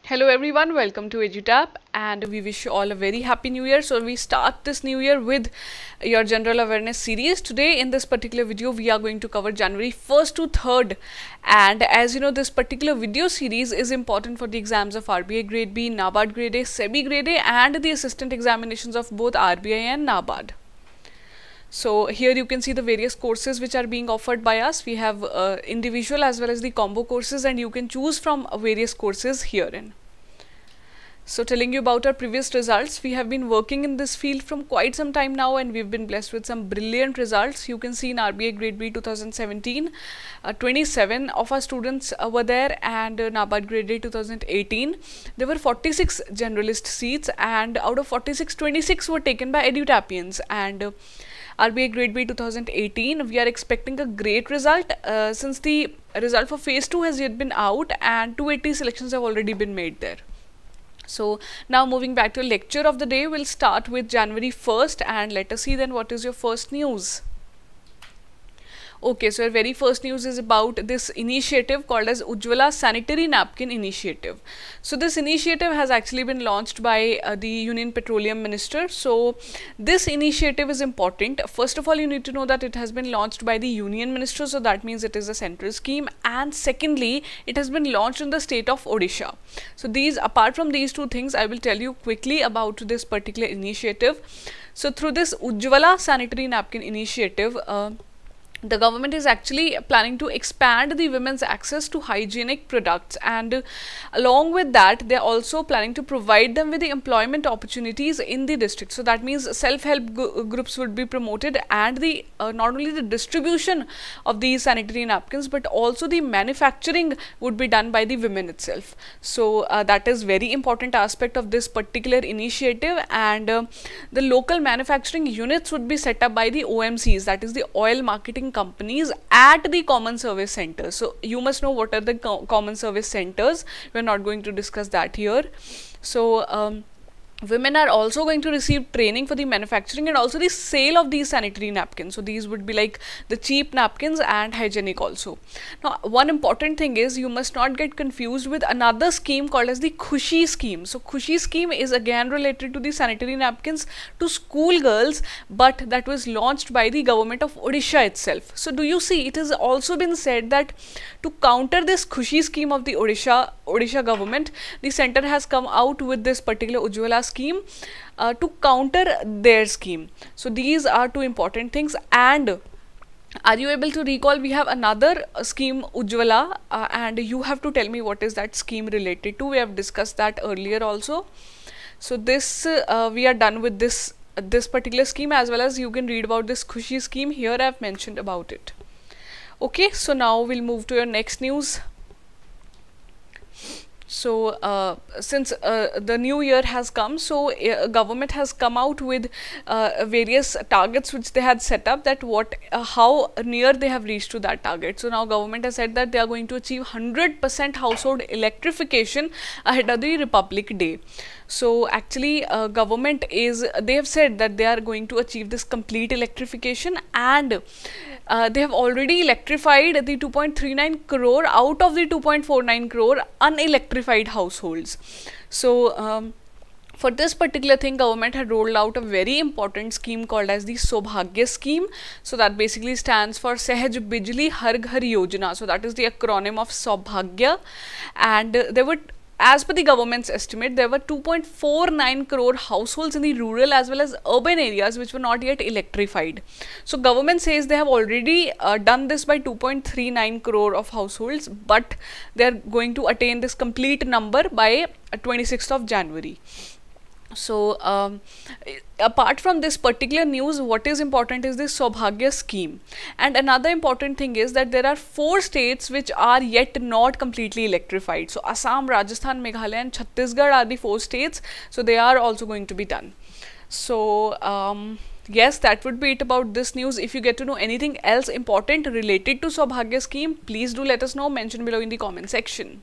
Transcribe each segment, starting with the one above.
Hello everyone, welcome to EduTap and we wish you all a very happy new year. So we start this new year with your general awareness series. Today in this particular video we are going to cover January 1st to 3rd, and as you know, this particular video series is important for the exams of RBI Grade B, NABARD Grade A, SEBI Grade A and the assistant examinations of both RBI and NABARD. So here you can see the various courses which are being offered by us. We have individual as well as the combo courses, and you can choose from various courses herein. So telling you about our previous results, we have been working in this field from quite some time now and we've been blessed with some brilliant results. You can see in RBI Grade B 2017, 27 of our students were there, and NABARD Grade A 2018, there were 46 generalist seats, and out of 46, 26 were taken by EduTapians. And RBI Grade B 2018, we are expecting a great result since the result for phase 2 has yet been out and 280 selections have already been made there. So now moving back to lecture of the day, we'll start with January 1st and let us see then what is your first news. Okay, so our very first news is about this initiative called as Ujjwala Sanitary Napkin Initiative. So this initiative has actually been launched by the Union Petroleum Minister. So this initiative is important. First of all, you need to know that it has been launched by the Union Minister, so that means it is a central scheme, and secondly, it has been launched in the state of Odisha. So apart from these two things, I will tell you quickly about this particular initiative. So through this Ujjwala Sanitary Napkin Initiative, the government is actually planning to expand the women's access to hygienic products, and along with that, they are also planning to provide them with the employment opportunities in the district. So that means self-help groups would be promoted, and the not only the distribution of these sanitary napkins but also the manufacturing would be done by the women itself. So that is very important aspect of this particular initiative, and the local manufacturing units would be set up by the OMCs, that is the oil marketing companies, at the common service centers. So you must know what are the common service centers. We are not going to discuss that here. So women are also going to receive training for the manufacturing and also the sale of these sanitary napkins. So these would be like the cheap napkins and hygienic also. Now, one important thing is you must not get confused with another scheme called as the Khushi scheme. So Khushi scheme is again related to the sanitary napkins to school girls, but that was launched by the government of Odisha itself. So do you see, it has also been said that to counter this Khushi scheme of the Odisha government, the center has come out with this particular Ujjwala scheme to counter their scheme. So these are two important things. And are you able to recall, we have another scheme Ujjwala, and you have to tell me what is that scheme related to. We have discussed that earlier also. So this we are done with this particular scheme, as well as you can read about this Khushi scheme. Here I have mentioned about it. Okay, so now we'll move to your next news. So since the new year has come, so government has come out with various targets which they had set up, that how near they have reached to that target. So now government has said that they are going to achieve 100% household electrification ahead of the Republic Day. So actually they have said that they are going to achieve this complete electrification, and they have already electrified the 2.39 crore out of the 2.49 crore unelectrified households. So for this particular thing, government had rolled out a very important scheme called as the Saubhagya scheme. So that basically stands for Sahaj Bijli Har Ghar Yojana. So that is the acronym of Saubhagya, and there were, as per the government's estimate, there were 2.49 crore households in the rural as well as urban areas which were not yet electrified. So government says they have already done this by 2.39 crore of households, but they are going to attain this complete number by 26th of January. So apart from this particular news, what is important is this Saubhagya scheme. And another important thing is that there are 4 states which are yet not completely electrified. So Assam, Rajasthan, Meghalaya and Chhattisgarh are the 4 states. So they are also going to be done. So yes, that would be it about this news. If you get to know anything else important related to Saubhagya scheme, please do let us know. Mention below in the comment section.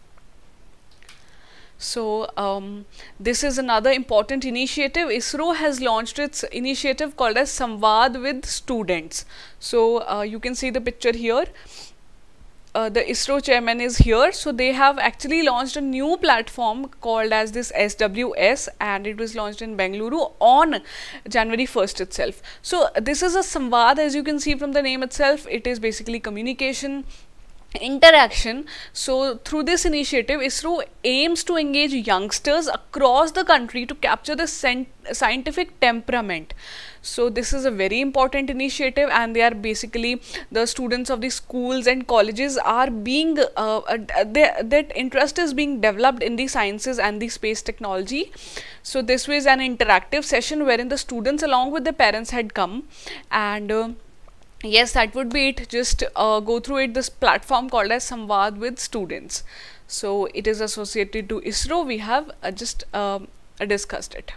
So this is another important initiative. ISRO has launched its initiative called as Samvad with Students. So you can see the picture here. the ISRO chairman is here. So they have actually launched a new platform called as this SWS, and it was launched in Bengaluru on January 1st itself. So this is a Samvad, as you can see from the name itself. It is basically communication, interaction. So through this initiative, ISRO aims to engage youngsters across the country to capture the scientific temperament. So this is a very important initiative, and they are basically, the students of the schools and colleges are being that interest is being developed in the sciences and the space technology. So this was an interactive session wherein the students along with the parents had come, and yes, that would be it. Just go through it. This platform called as Samvad with students. So it is associated to ISRO. We have just discussed it.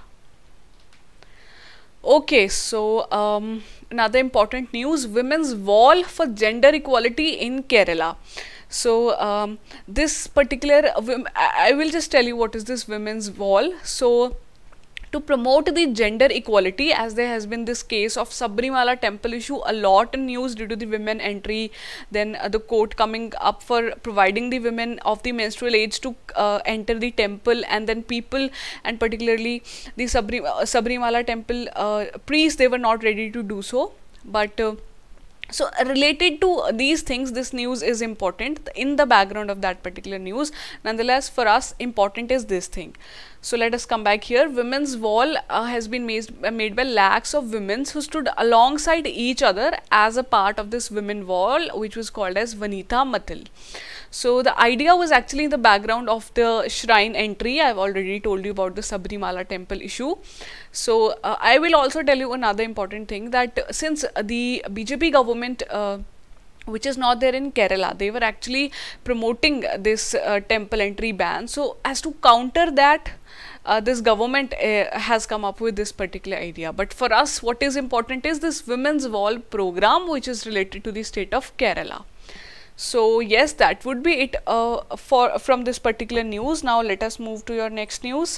Okay, so another important news: Women's Wall for Gender Equality in Kerala. So this particular, I will just tell you what is this Women's Wall. So to promote the gender equality, as there has been this case of Sabrimala temple issue a lot in news due to the women entry, then the court coming up for providing the women of the menstrual age to enter the temple, and then people, and particularly the Sabrimala temple priests, they were not ready to do so. But so related to these things, this news is important in the background of that particular news. Nonetheless, for us, important is this thing. So let us come back here. Women's Wall has been made by lakhs of women who stood alongside each other as a part of this Women Wall, which was called as Vanita Matil. So the idea was actually in the background of the shrine entry. I have already told you about the Sabrimala temple issue. So I will also tell you another important thing, that since the BJP government which is not there in Kerala, they were actually promoting this temple entry ban. So as to counter that, this government has come up with this particular idea. But for us, what is important is this Women's Wall program, which is related to the state of Kerala. So yes, that would be it from this particular news. Now let us move to your next news.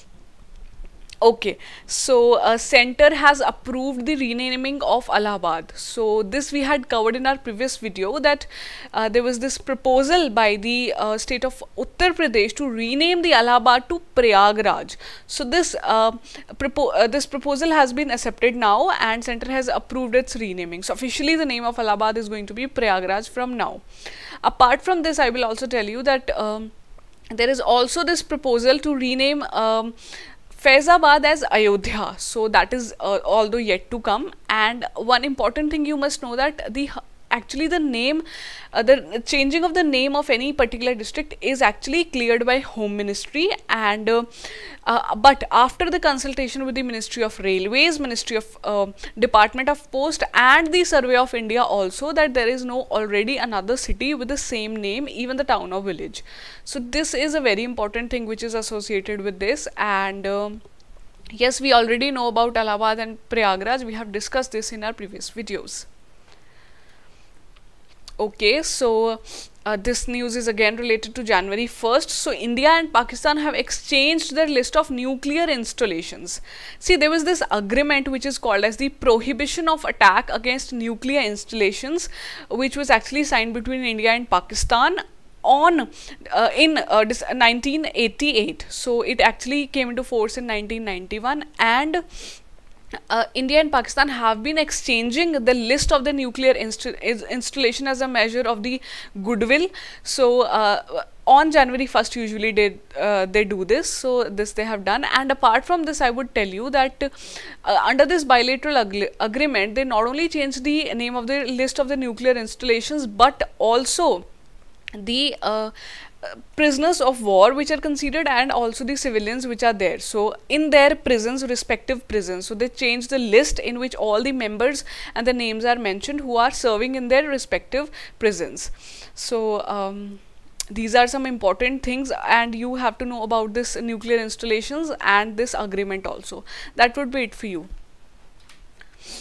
Okay, so Center has approved the renaming of Allahabad. So this we had covered in our previous video, that there was this proposal by the state of Uttar Pradesh to rename the Allahabad to Prayagraj. So this this proposal has been accepted now, and Center has approved its renaming. So officially the name of Allahabad is going to be Prayagraj from now. Apart from this, I will also tell you that there is also this proposal to rename Faizabad as Ayodhya. So that is although yet to come. And one important thing you must know, that actually the name, the changing of the name of any particular district is actually cleared by Home Ministry, and but after the consultation with the Ministry of Railways, Ministry of Department of Post, and the Survey of India also, that there is no already another city with the same name, even the town or village. So this is a very important thing which is associated with this. And yes, we already know about Allahabad and Prayagraj. We have discussed this in our previous videos. Okay, so this news is again related to January 1st. So India and Pakistan have exchanged their list of nuclear installations. See, there was this agreement which is called as the Prohibition of Attack Against Nuclear Installations, which was actually signed between India and Pakistan on in 1988. So it actually came into force in 1991, and India and Pakistan have been exchanging the list of the nuclear installation as a measure of the goodwill. So on January 1st usually they do this. So this they have done. And apart from this, I would tell you that under this bilateral agreement, they not only changed the name of the list of the nuclear installations, but also the prisoners of war which are considered, and also the civilians which are there. So in their prisons, respective prisons, so they changed the list in which all the members and the names are mentioned who are serving in their respective prisons. So these are some important things, and you have to know about this nuclear installations and this agreement also. That would be it for you.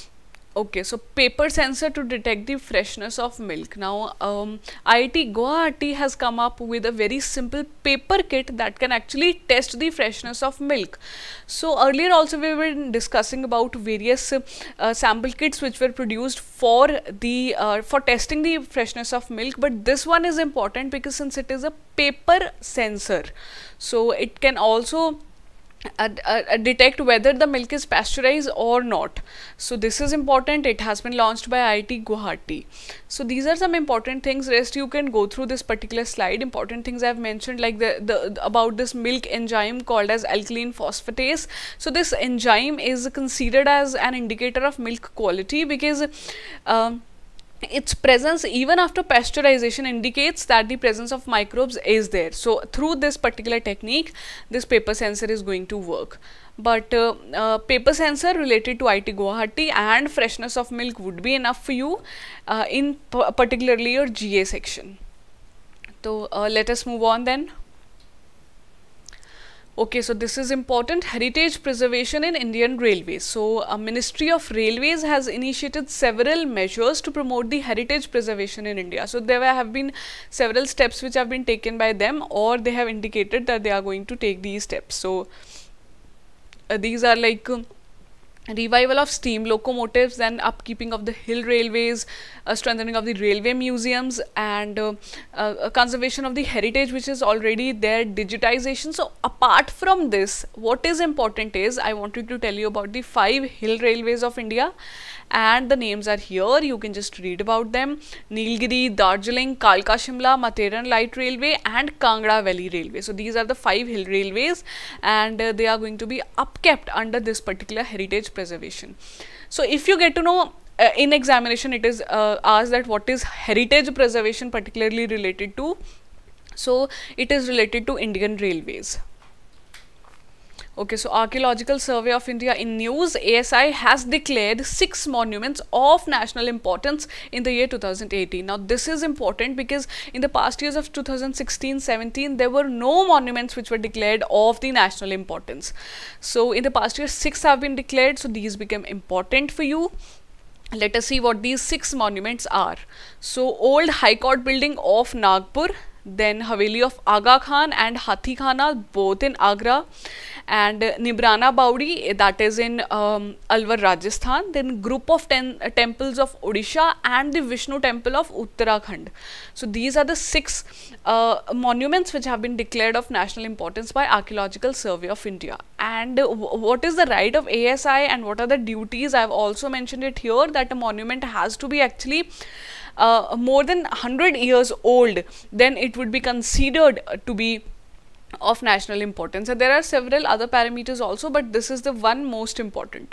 Okay, so paper sensor to detect the freshness of milk. Now, IIT Guwahati has come up with a very simple paper kit that can actually test the freshness of milk. So earlier also we were discussing about various sample kits which were produced for the for testing the freshness of milk, but this one is important because since it is a paper sensor, so it can also detect whether the milk is pasteurized or not. So this is important. It has been launched by IIT Guwahati. So these are some important things. Rest you can go through this particular slide. Important things I've mentioned, like the about this milk enzyme called as alkaline phosphatase. So this enzyme is considered as an indicator of milk quality because its presence even after pasteurization indicates that the presence of microbes is there. So through this particular technique, this paper sensor is going to work. But paper sensor related to IIT Guwahati and freshness of milk would be enough for you in particularly your GA section. So let us move on then. Okay, so this is important. Heritage preservation in Indian Railways. So, Ministry of Railways has initiated several measures to promote the heritage preservation in India. So, there have been several steps which have been taken by them, or they have indicated that they are going to take these steps. So, these are like revival of steam locomotives, then upkeeping of the hill railways, strengthening of the railway museums, and conservation of the heritage which is already there, digitization. So apart from this, what is important is I wanted to tell you about the 5 hill railways of India, and the names are here. You can just read about them: Nilgiri, Darjeeling, Kalka Shimla, Matheran Light Railway, and Kangra Valley Railway. So these are the 5 hill railways, and they are going to be upkept under this particular heritage preservation. So if you get to know in examination, it is asked that what is heritage preservation particularly related to. So it is related to Indian Railways. Okay, so Archaeological Survey of India in news, ASI has declared 6 monuments of national importance in the year 2018. Now this is important because in the past years of 2016-17 there were no monuments which were declared of the national importance. So in the past year 6 have been declared, so these become important for you. Let us see what these 6 monuments are. So old High Court building of Nagpur, then Haveli of Aga Khan and Hathi Khana, both in Agra, and Nibrana Baudi, that is in Alwar, Rajasthan, then group of 10 temples of Odisha, and the Vishnu temple of Uttarakhand. So these are the 6 monuments which have been declared of national importance by Archaeological Survey of India. And what is the right of ASI and what are the duties? I have also mentioned it here that a monument has to be actually more than 100 years old, then it would be considered to be of national importance. And there are several other parameters also, but this is the one most important.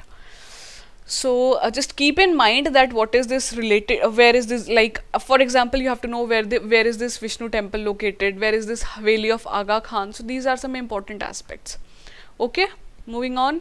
So just keep in mind that what is this related, where is this, like for example you have to know where is this Vishnu temple located, where is this Haveli of Aga Khan. So these are some important aspects. Okay, moving on.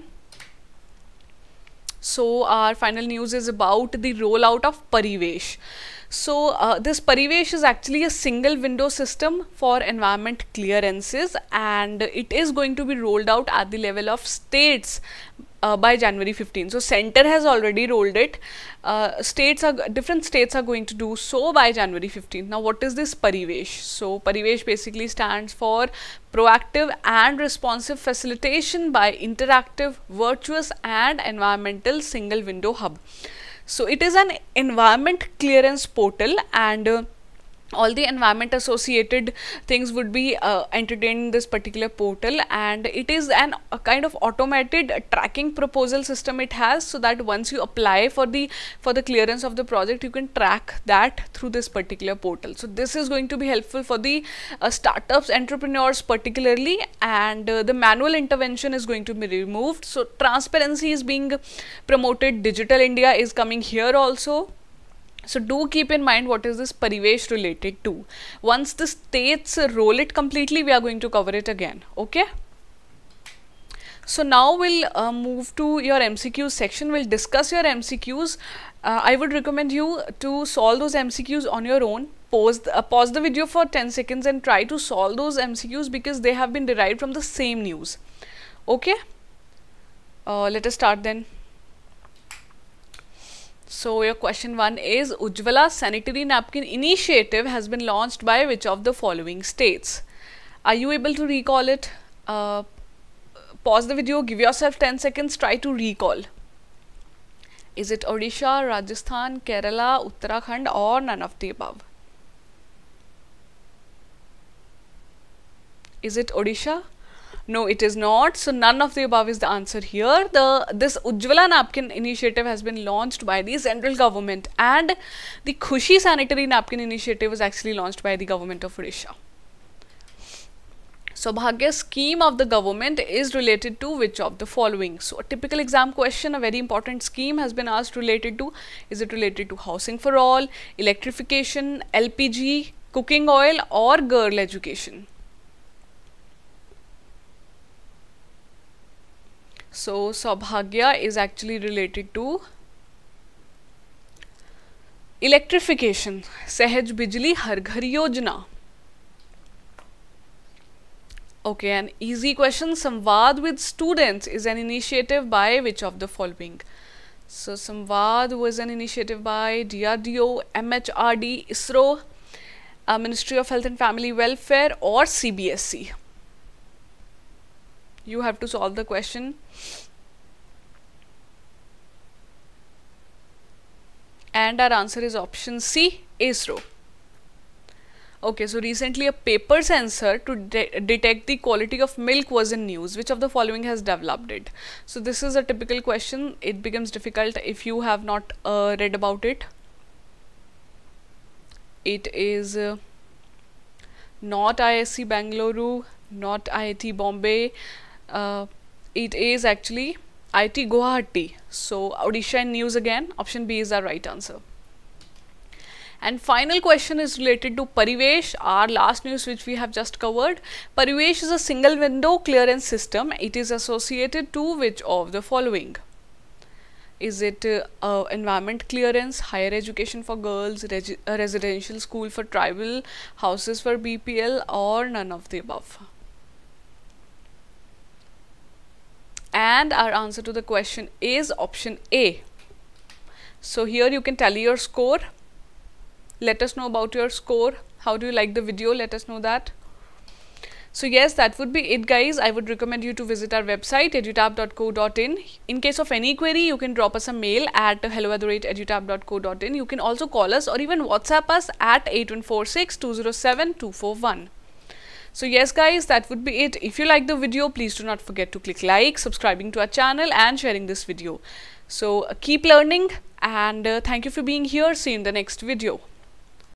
So our final news is about the rollout of Parivesh. So this Parivesh is actually a single window system for environment clearances, and it is going to be rolled out at the level of states by January 15. So center has already rolled it. Different states are going to do so by January 15. Now what is this Parivesh? So Parivesh basically stands for proactive and responsive facilitation by interactive, virtuous and environmental single window hub. So it is an environment clearance portal, and all the environment associated things would be entertained in this particular portal, and it is a kind of automated tracking proposal system it has, so that once you apply for the clearance of the project, you can track that through this particular portal. So this is going to be helpful for the startups, entrepreneurs particularly, and the manual intervention is going to be removed. So transparency is being promoted, Digital India is coming here also. So do keep in mind what is this Parivesh related to. Once the states roll it completely, we are going to cover it again. Okay. So now we'll move to your MCQs section. We'll discuss your MCQs. I would recommend you to solve those MCQs on your own. Pause the video for 10 seconds and try to solve those MCQs because they have been derived from the same news. Okay. Let us start then. So your question 1 is Ujjwala sanitary napkin initiative has been launched by which of the following states? Are you able to recall it? Pause the video, give yourself 10 seconds, try to recall. Is it Odisha, Rajasthan, Kerala, Uttarakhand, or none of the above? Is it Odisha? No, it is not. So none of the above is the answer here. This Ujjwala napkin initiative has been launched by the central government, and the Khushi sanitary napkin initiative was actually launched by the government of Odisha. Saubhagya scheme of the government is related to which of the following? So a typical exam question, a very important scheme has been asked related to. Is it related to housing for all, electrification, LPG, cooking oil, or girl education? So Saubhagya is actually related to electrification. Sahaj Bijli Har Ghar Yojana. Okay, an easy question. Samvad with students is an initiative by which of the following? So Samvad was an initiative by DRDO, MHRD, ISRO, Ministry of Health and Family Welfare, or CBSE. You have to solve the question. And our answer is option C, ISRO. Okay, so recently a paper sensor to detect the quality of milk was in news. Which of the following has developed it? So this is a typical question. It becomes difficult if you have not read about it. It is not ISC Bangalore, not IIT Bombay. It is actually IIT Guwahati. So Odisha in news again. Option B is our right answer. And final question is related to Parivesh, our last news which we have just covered. Parivesh is a single window clearance system. It is associated to which of the following? Is it environment clearance, higher education for girls, a residential school for tribal, houses for BPL, or none of the above? And our answer to the question is option A. So here you can tally your score. Let us know about your score. How do you like the video? Let us know that. So yes, that would be it, guys. I would recommend you to visit our website edutab.co.in. In case of any query, you can drop us a mail at hello@edutab.co.in. You can also call us or even WhatsApp us at 8146-207-241. So yes, guys, that would be it. If you like the video, please do not forget to click like, subscribing to our channel, and sharing this video. So keep learning, and thank you for being here. See you in the next video.